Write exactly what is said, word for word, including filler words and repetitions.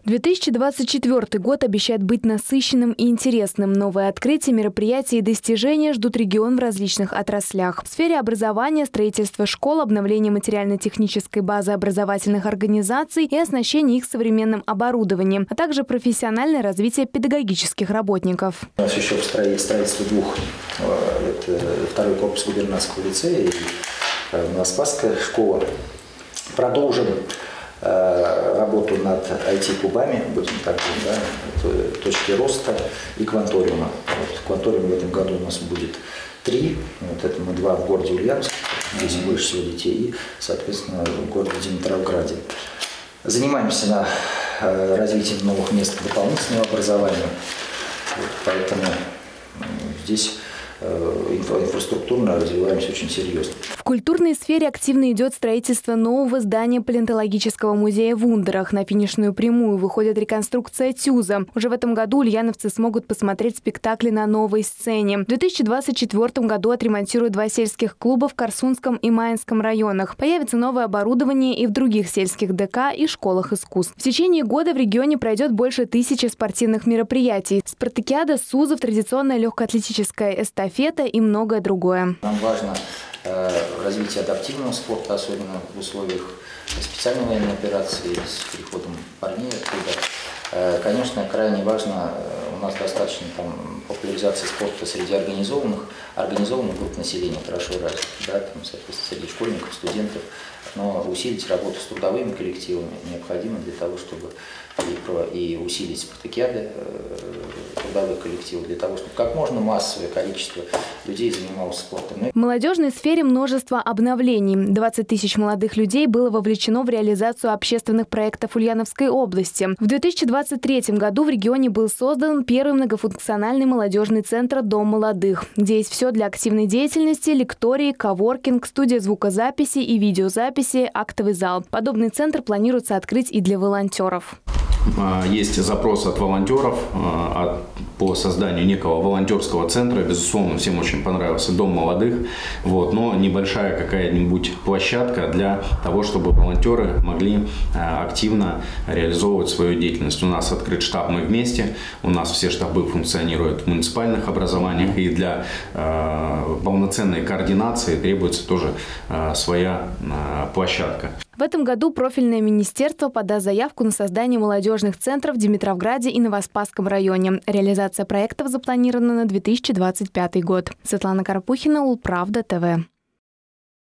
две тысячи двадцать четвёртый год обещает быть насыщенным и интересным. Новые открытия, мероприятия и достижения ждут регион в различных отраслях. В сфере образования, строительства школ, обновления материально-технической базы образовательных организаций и оснащения их современным оборудованием, а также профессиональное развитие педагогических работников. У нас еще строительство двух. Это второй корпус губернского лицея и Новоспасская школа. Продолжим работу над ай ти-клубами, будем так говорить, да, точки роста и кванториума. Вот, кванториум в этом году у нас будет три, вот это мы два в городе Ульяновске, здесь больше всего детей, и, соответственно, в городе Димитровграде. Занимаемся на развитием новых мест дополнительного образования, вот, поэтому здесь инфраструктурно развиваемся очень серьезно. В культурной сфере активно идет строительство нового здания палеонтологического музея в Ундерах. На финишную прямую выходит реконструкция ТЮЗа. Уже в этом году ульяновцы смогут посмотреть спектакли на новой сцене. В две тысячи двадцать четвёртом году отремонтируют два сельских клуба в Корсунском и Маинском районах. Появится новое оборудование и в других сельских ДК и школах искусств. В течение года в регионе пройдет больше тысячи спортивных мероприятий. Спартакиада, СУЗов, традиционная легкоатлетическая эстафета и многое другое. Нам важно э, развитие адаптивного спорта, особенно в условиях специальной военной операции с приходом парней оттуда. Э, конечно, крайне важно, э, у нас достаточно там, популяризации спорта среди организованных, организованных групп населения хорошо развита, да, там, соответственно, среди школьников, студентов, но усилить работу с трудовыми коллективами необходимо для того, чтобы и, про, и усилить спартакиады, э, трудовые коллективы, для того, чтобы как можно массовое количество людей занималось спортом. В молодежной сфере множество обновлений. двадцать тысяч молодых людей было вовлечено в реализацию общественных проектов Ульяновской области. В две тысячи двадцать третьем году в регионе был создан первый многофункциональный молодежный центр «Дом молодых», где есть все для активной деятельности: лектории, коворкинг, студия звукозаписи и видеозаписи, актовый зал. Подобный центр планируется открыть и для волонтеров. Есть запрос от волонтеров по созданию некого волонтерского центра. Безусловно, всем очень понравился Дом молодых. Вот, но небольшая какая-нибудь площадка для того, чтобы волонтеры могли активно реализовывать свою деятельность. У нас открыт штаб «Мы вместе». У нас все штабы функционируют в муниципальных образованиях. И для полноценной координации требуется тоже своя площадка. В этом году профильное министерство подаст заявку на создание молодежных центров в Димитровграде и Новоспасском районе. Реализация проектов запланирована на две тысячи двадцать пятый год. Светлана Карпухина, Улправда, ТВ.